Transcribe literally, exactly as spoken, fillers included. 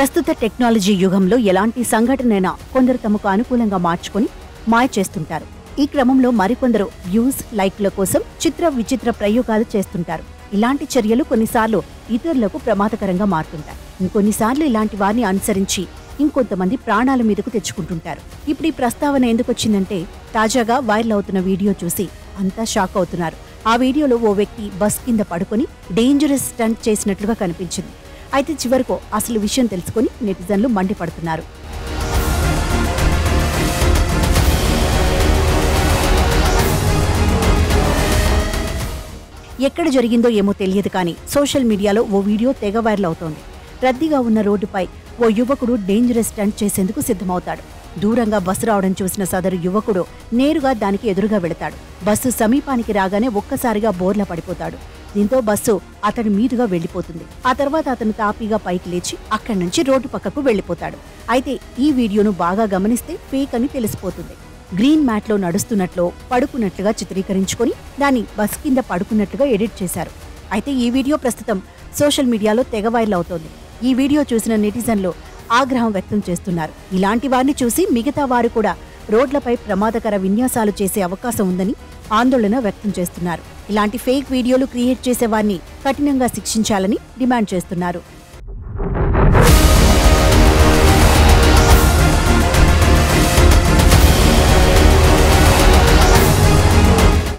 ప్రస్తుత టెక్నాలజీ యుగంలో ఎలాంటి సంఘటనైనా కొందరు తమకు అనుకూలంగా మార్చుకొని మాయ చేస్తుంటారు. ఈ క్రమంలో మరికొందరు వ్యూస్, లైక్ల కోసం చిత్ర విచిత్ర ప్రయోగాలు చేస్తుంటారు. ఇలాంటి చర్యలు కొన్నిసార్లు ఇతరులకు ప్రమాదకరంగా మారుతుంటాయి. ఇంకొన్నిసార్లు ఇలాంటి వారిని అనుసరించి ఇంకొంతమంది ప్రాణాల మీదకు తెచ్చుకుంటుంటారు. ఇప్పుడు ఈ ప్రస్తావన ఎందుకు వచ్చిందంటే, తాజాగా వైరల్ అవుతున్న వీడియో చూసి అంతా షాక్ అవుతున్నారు. ఆ వీడియోలో ఓ వ్యక్తి బస్ కింద పడుకొని డేంజరస్ స్టంట్ చేసినట్లుగా కనిపించింది. అయితే చివరకు అసలు విషయం తెలుసుకుని నెటిజన్లు మండిపడుతున్నారు. ఎక్కడ జరిగిందో ఏమో తెలియదు కానీ సోషల్ మీడియాలో ఓ వీడియో తెగ వైరల్ అవుతోంది. రద్దీగా ఉన్న రోడ్డుపై ఓ యువకుడు డేంజరస్ స్టంట్ చేసేందుకు సిద్ధమవుతాడు. దూరంగా బస్సు రావడం చూసిన సదరు యువకుడు నేరుగా దానికి ఎదురుగా వెళతాడు. బస్సు సమీపానికి రాగానే ఒక్కసారిగా బోర్లా పడిపోతాడు. దీంతో బస్సు అతని మీదుగా వెళ్లిపోతుంది. ఆ తర్వాత అతను తాపీగా పైకి లేచి అక్కడి నుంచి రోడ్డు పక్కకు వెళ్లిపోతాడు. అయితే ఈ వీడియోను బాగా గమనిస్తే ఫేక్ అని తెలిసిపోతుంది. గ్రీన్ మ్యాట్ లో నడుస్తున్నట్లు, పడుకున్నట్లుగా చిత్రీకరించుకొని దాన్ని బస్ కింద పడుకున్నట్లుగా ఎడిట్ చేశారు. అయితే ఈ వీడియో ప్రస్తుతం సోషల్ మీడియాలో తెగ వైరల్ అవుతోంది. ఈ వీడియో చూసిన నెటిజన్లు ఆగ్రహం వ్యక్తం చేస్తున్నారు. ఇలాంటి వారిని చూసి మిగతా వారు కూడా రోడ్లపై ప్రమాదకర విన్యాసాలు చేసే అవకాశం ఉందని ఆందోళన వ్యక్తం చేస్తున్నారు. ఇలాంటి ఫేక్ వీడియోలు క్రియేట్ చేసే వారిని కఠినంగా శిక్షించాలని డిమాండ్ చేస్తున్నారు.